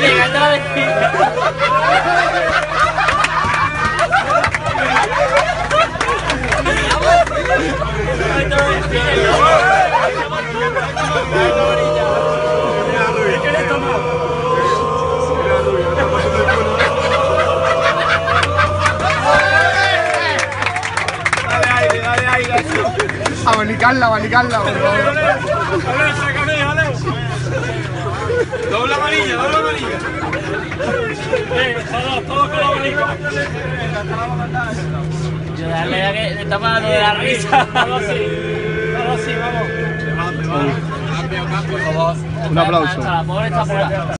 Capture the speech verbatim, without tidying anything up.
despliega, esta la despliega. Abanicarla, abanicarla, por favor. Dobla amarilla, dobla amarilla. Todos, todos con la amarilla. Yo darle ya que le está pagando de la risa. Todos así, todos así, vamos. Un aplauso. La pobre está apurada.